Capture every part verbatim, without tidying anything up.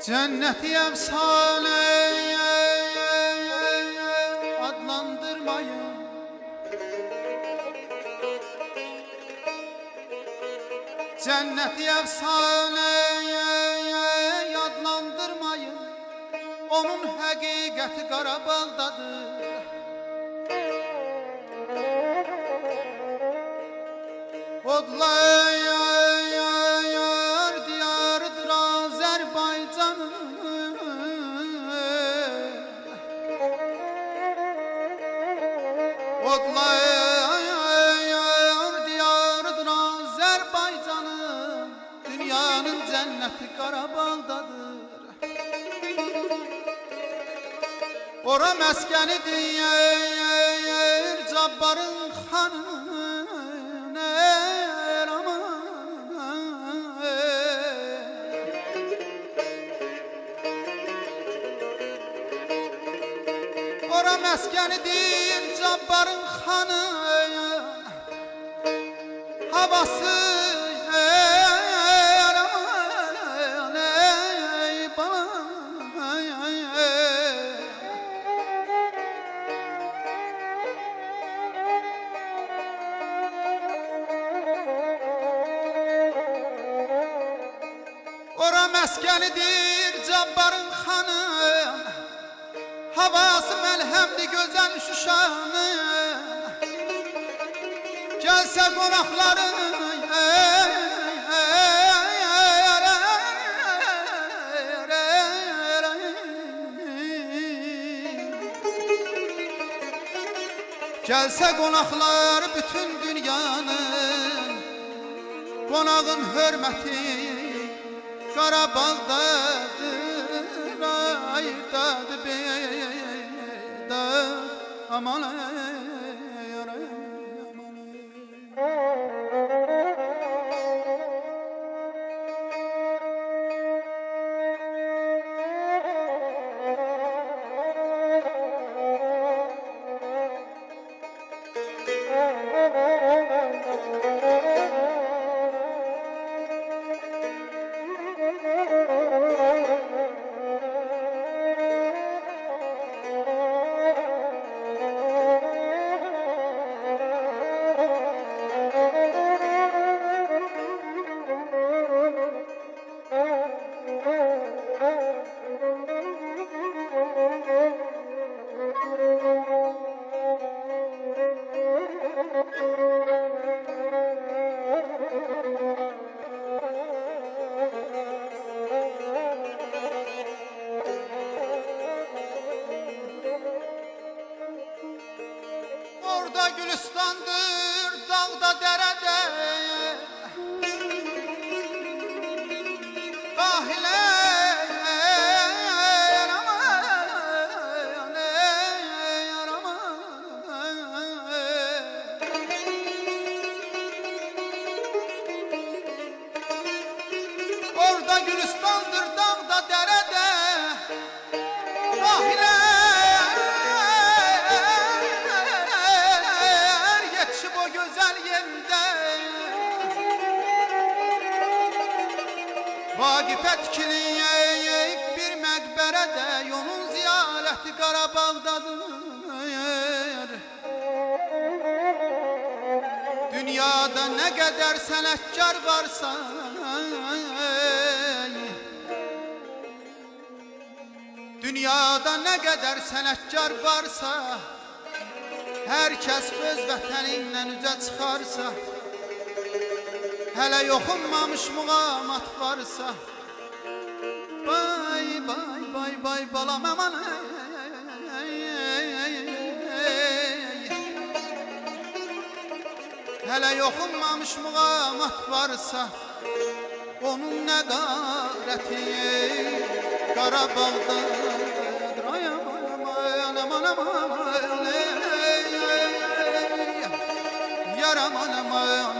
Cenneti efsane adlandırmayın, cenneti efsane adlandırmayın. Onun həqiqəti Qarabağdadır. Odlayar diyarıdır Azərbaycanın, odlayar diyarıdır Azərbaycanın. Dünyanın cənnəti Qarabağdadır. Ora məskənidir Cabbarın xanı. Ora məskənidir Cabbarın xanı. Havası Ora məskənidir Cabbarın xanı. Havası məlhəmdir gözəl Şuşanın. Gəlsə qonaqların Gəlsə qonaqlar bütün dünyanın. Qonağın hörməti Qarabağdadır, aydadır beydadır. Aman ay, aman ay. Orada gülistandır dağda dərədə, Qahilər aman Orada gülistandır dağda dərədə, Qahilər Vaqif etkiliyik bir məqbərədə, onun ziyarəti Qarabağdadır. Dünyada nə qədər sənətkar varsa, dünyada nə qədər sənətkar varsa, hər kəs öz vətənindən üzə çıxarsa, hələ yoxunmamış muğamat varsa, bay bay bay bay balam aman hələ yoxunmamış muğamat varsa, onun nəqarəti Qarabağdadır. Ay aman aman aman aman yar aman aman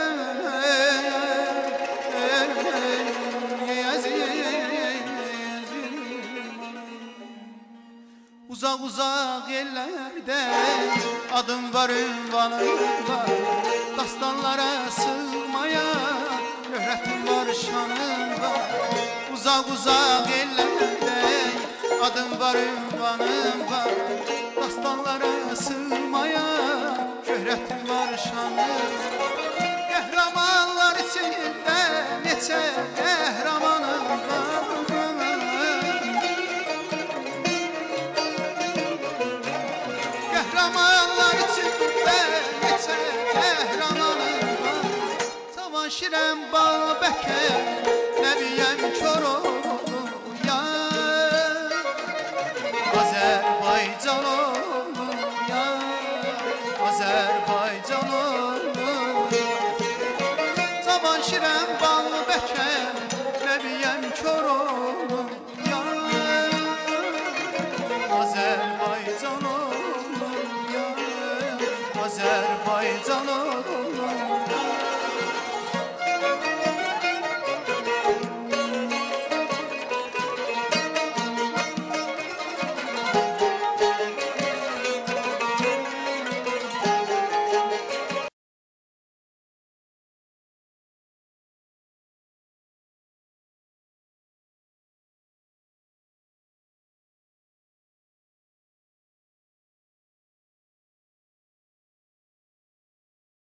Uzaq uzaq yerlərdə adım var, ünvanım var, dastanlara sığmayan şöhretim var, şanım var. uzaq uzaq ellərdə adım var, ünvanım var. Dastanlara sığmayan şöhrətim var, şanım. Qəhrəmanlar içində neçə qəhrəmanım var. Qəhrəmanlar içində neçə qəhrəmanım var. Cavan şirəm Babəkər, nəbiyəm Koroğluya, Azərbaycan